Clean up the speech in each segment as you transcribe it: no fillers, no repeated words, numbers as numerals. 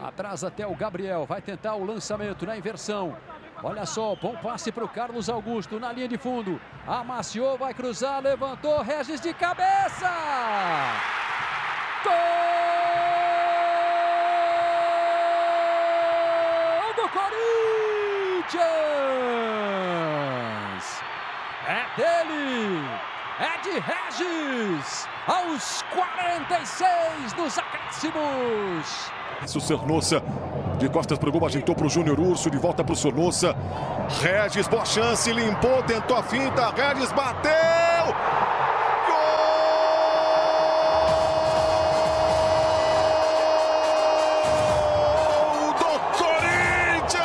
Atrás até o Gabriel, vai tentar o lançamento na inversão. Olha só, bom passe para o Carlos Augusto na linha de fundo. Amaciou, vai cruzar, levantou, Regis de cabeça! Gol do Corinthians! É dele! É de Regis! Aos 46 dos acréscimos! O Sornosa de costas para o gol, ajeitou para o Júnior Urso, de volta para o Sornosa. Regis, boa chance, limpou, tentou a finta, Regis bateu! Gol do Corinthians!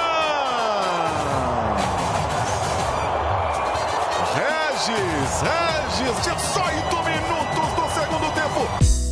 Regis, 18 minutos do segundo tempo.